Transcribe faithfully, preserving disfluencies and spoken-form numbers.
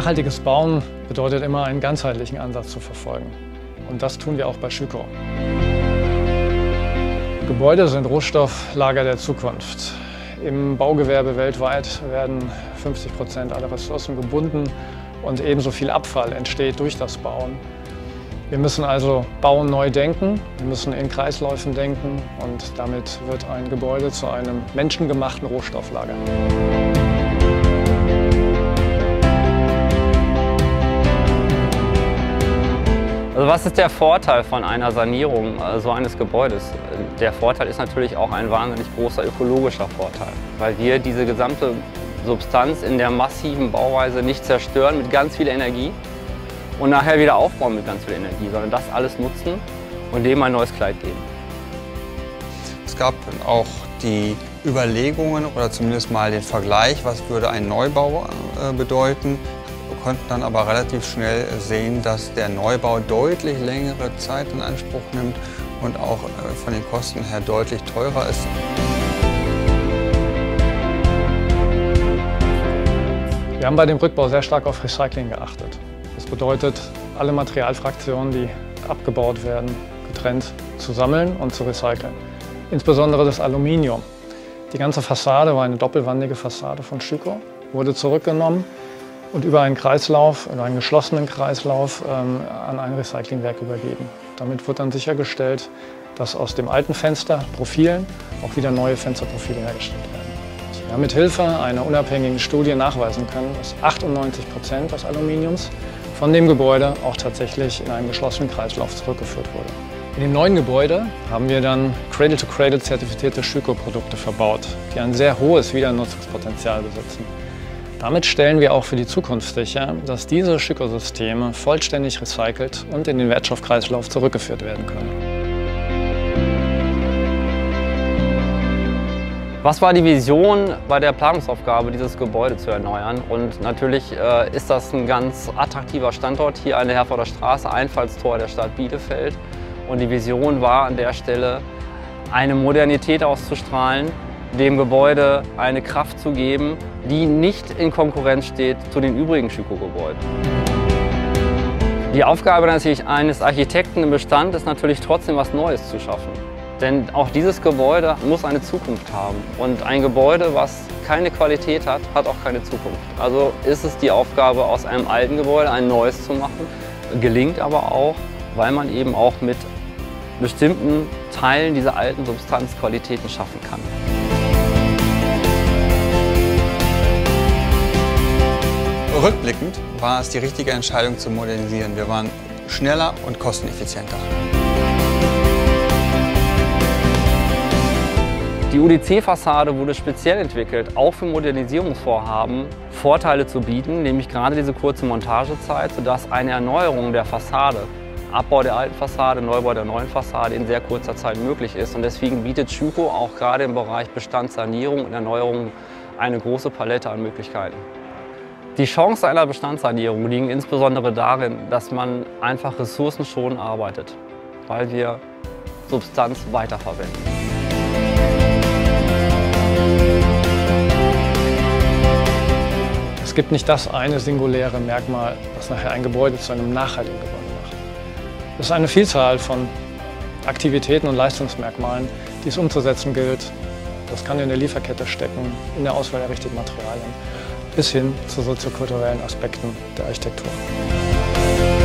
Nachhaltiges Bauen bedeutet immer, einen ganzheitlichen Ansatz zu verfolgen. Und das tun wir auch bei Schüco. Gebäude sind Rohstofflager der Zukunft. Im Baugewerbe weltweit werden fünfzig Prozent aller Ressourcen gebunden und ebenso viel Abfall entsteht durch das Bauen. Wir müssen also Bauen neu denken, wir müssen in Kreisläufen denken und damit wird ein Gebäude zu einem menschengemachten Rohstofflager. Also was ist der Vorteil von einer Sanierung so eines Gebäudes? Der Vorteil ist natürlich auch ein wahnsinnig großer ökologischer Vorteil, weil wir diese gesamte Substanz in der massiven Bauweise nicht zerstören mit ganz viel Energie und nachher wieder aufbauen mit ganz viel Energie, sondern das alles nutzen und dem ein neues Kleid geben. Es gab auch die Überlegungen oder zumindest mal den Vergleich, was würde ein Neubau bedeuten. Wir konnten dann aber relativ schnell sehen, dass der Neubau deutlich längere Zeit in Anspruch nimmt und auch von den Kosten her deutlich teurer ist. Wir haben bei dem Rückbau sehr stark auf Recycling geachtet. Das bedeutet, alle Materialfraktionen, die abgebaut werden, getrennt zu sammeln und zu recyceln. Insbesondere das Aluminium. Die ganze Fassade war eine doppelwandige Fassade von Schüco, wurde zurückgenommen und über einen Kreislauf, über einen geschlossenen Kreislauf ähm, an ein Recyclingwerk übergeben. Damit wird dann sichergestellt, dass aus dem alten Fensterprofilen auch wieder neue Fensterprofile hergestellt werden. Wir haben mit Hilfe einer unabhängigen Studie nachweisen können, dass achtundneunzig Prozent des Aluminiums von dem Gebäude auch tatsächlich in einen geschlossenen Kreislauf zurückgeführt wurde. In dem neuen Gebäude haben wir dann Cradle to Cradle zertifizierte Schüco-Produkte verbaut, die ein sehr hohes Wiedernutzungspotenzial besitzen. Damit stellen wir auch für die Zukunft sicher, dass diese Schüco-Systeme vollständig recycelt und in den Wertstoffkreislauf zurückgeführt werden können. Was war die Vision bei der Planungsaufgabe, dieses Gebäude zu erneuern? Und natürlich äh, ist das ein ganz attraktiver Standort hier an der Herforder Straße, Einfallstor der Stadt Bielefeld. Und die Vision war an der Stelle, eine Modernität auszustrahlen, dem Gebäude eine Kraft zu geben, die nicht in Konkurrenz steht zu den übrigen Schüco-Gebäuden. Die Aufgabe natürlich eines Architekten im Bestand ist natürlich trotzdem was Neues zu schaffen. Denn auch dieses Gebäude muss eine Zukunft haben. Und ein Gebäude, was keine Qualität hat, hat auch keine Zukunft. Also ist es die Aufgabe, aus einem alten Gebäude ein neues zu machen. Gelingt aber auch, weil man eben auch mit bestimmten Teilen dieser alten Substanz Qualitäten schaffen kann. Rückblickend war es die richtige Entscheidung zu modernisieren. Wir waren schneller und kosteneffizienter. Die U D C-Fassade wurde speziell entwickelt, auch für Modernisierungsvorhaben Vorteile zu bieten, nämlich gerade diese kurze Montagezeit, sodass eine Erneuerung der Fassade, Abbau der alten Fassade, Neubau der neuen Fassade in sehr kurzer Zeit möglich ist. Und deswegen bietet Schüco auch gerade im Bereich Bestandssanierung und Erneuerung eine große Palette an Möglichkeiten. Die Chancen einer Bestandssanierung liegen insbesondere darin, dass man einfach ressourcenschonend arbeitet, weil wir Substanz weiterverwenden. Es gibt nicht das eine singuläre Merkmal, das nachher ein Gebäude zu einem nachhaltigen Gebäude macht. Es ist eine Vielzahl von Aktivitäten und Leistungsmerkmalen, die es umzusetzen gilt. Das kann in der Lieferkette stecken, in der Auswahl der richtigen Materialien, bis hin zu soziokulturellen Aspekten der Architektur.